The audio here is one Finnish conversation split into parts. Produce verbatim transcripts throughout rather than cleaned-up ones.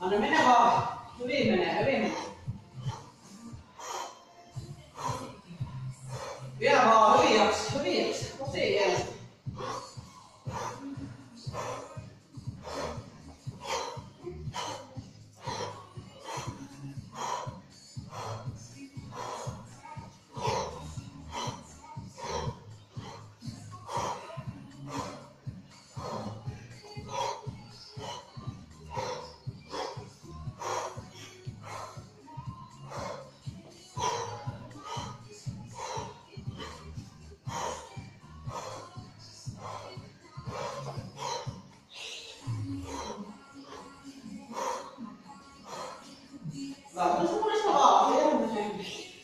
Anna mennä vaan. Hyvin menee, hyvin menee. Vielä vaan, hyvin jaksa, hyvin jaksa. Tosi hienosti. Vamos purista vaan, hieman sen.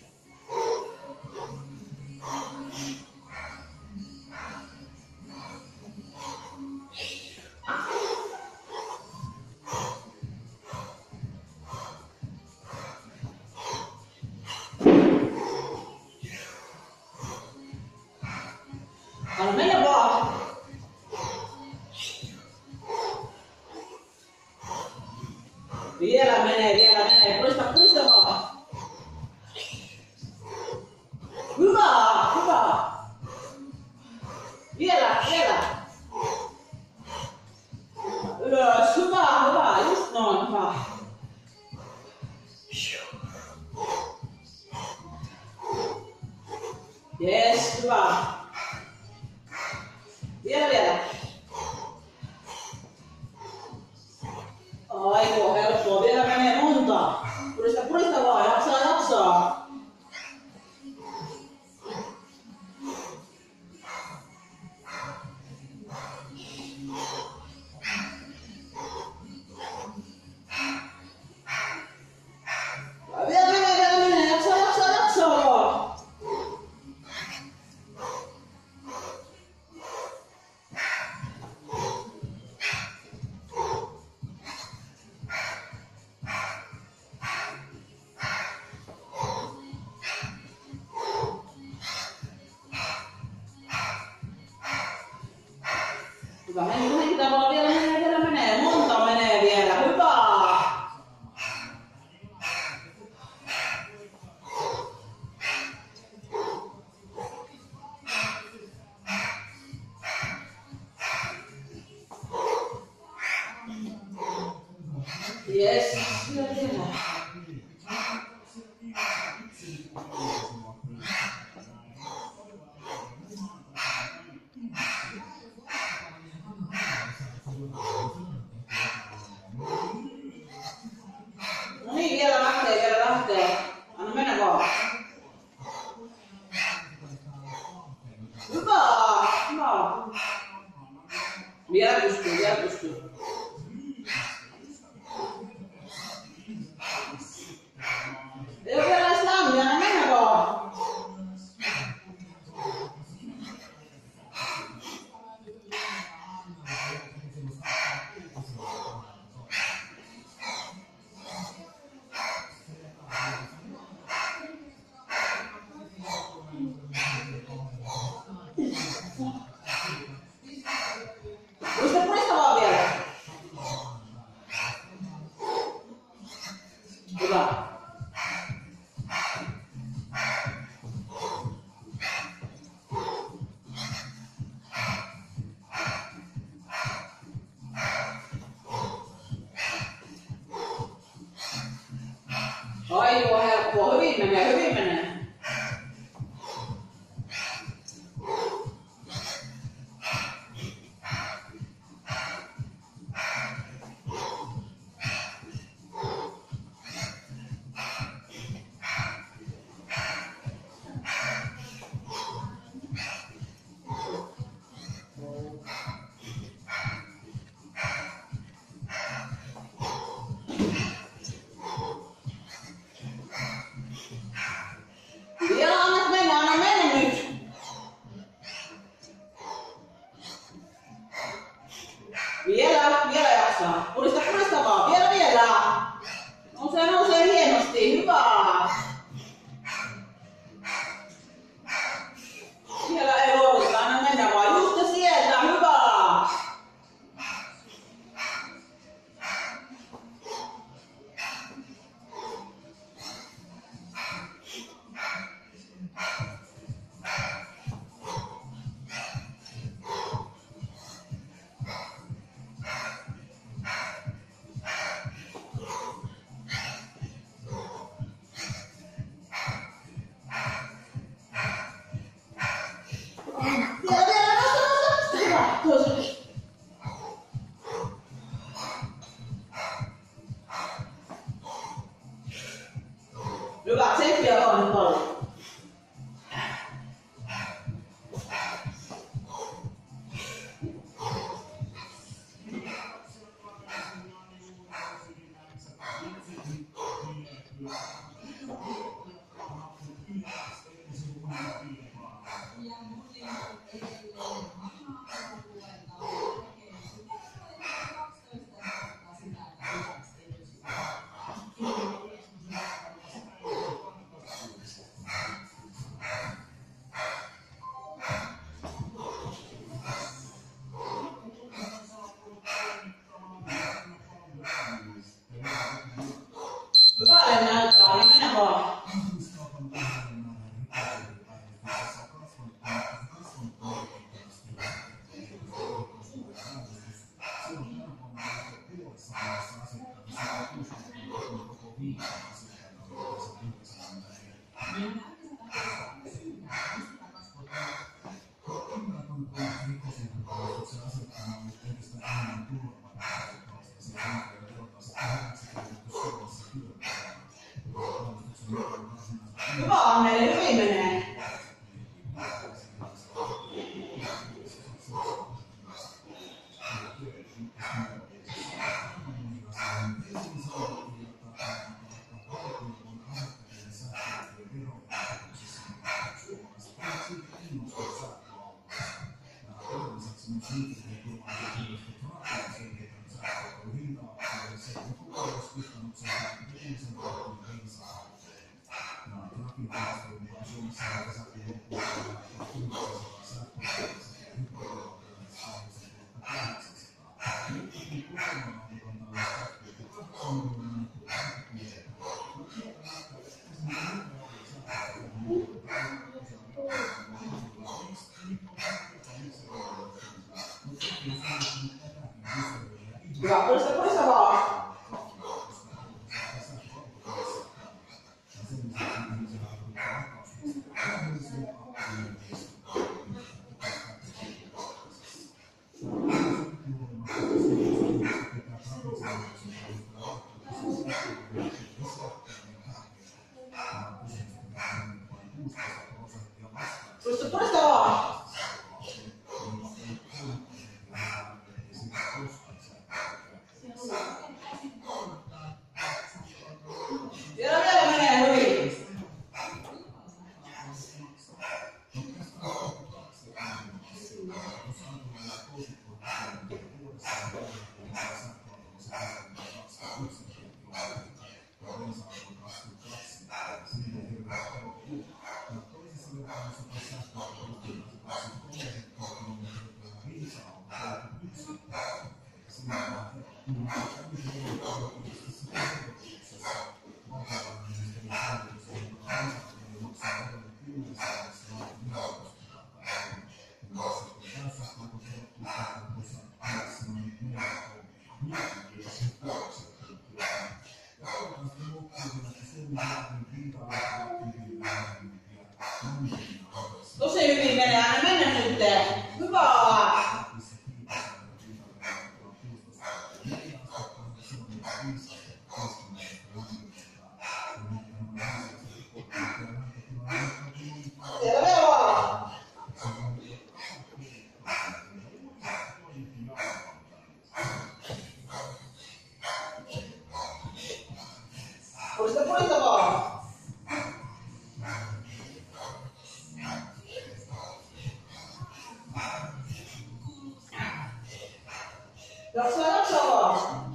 Anna mennä vaan. Vielä menee, vielä menee. Purista, purista vaan. Hyvä, hyvä. Vielä, vielä. Ylös, hyvä, hyvä. Just noin, hyvä. Yes, hyvä. Vielä, vielä. Aiku, helppoa. Vielä menee monta. Purista, purista vaan. Jaksaa, jaksaa. Vielä menee, vielä menee. Jaksaa, jaksaa, jaksaa vaan. Hyvä, henkitä vaan, vielä menee, vielä menee, monta menee vielä, hyvä! Yes, vielä vielä. No niin, vielä lähtee, vielä lähtee. Anna mennä vaan. Hyvä, hyvä. Vielä pystyy, vielä pystyy. Ei ole vielä edes lämmin, anna mennä vaan. Purista, purista vaan vielä. Hyvä. Aivan helppoa, hyvin menee, hyvin menee. Hyvä, tsemppiä vaan nyt paljon. Hyvälle näyttää, niin mene vaan. Hyvä Anneli, hyvin menee. Hyvä, purista, purista vaan. Purista, purista vaan. Vielä vielä menee hyvin. Tosi hyvin menee, aina mennä nyt. Hyvä! Tervetuloa! Purista, purista vaan! Jaksaa, jaksaa vaan!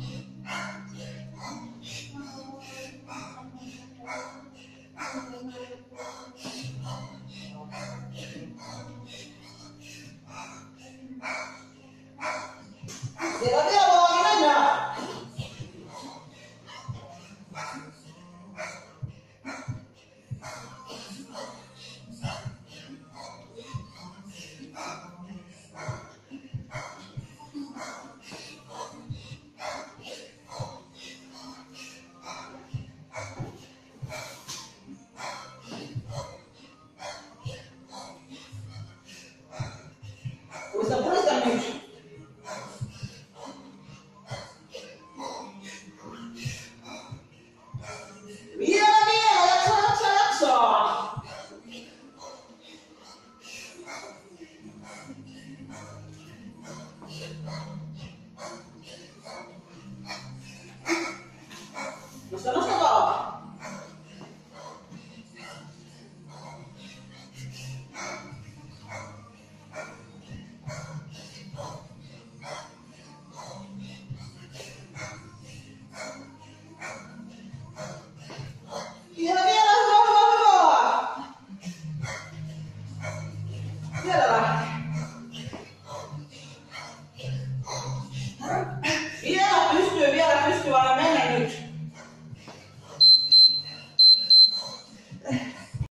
Vielä vielä vaan, niin mennään!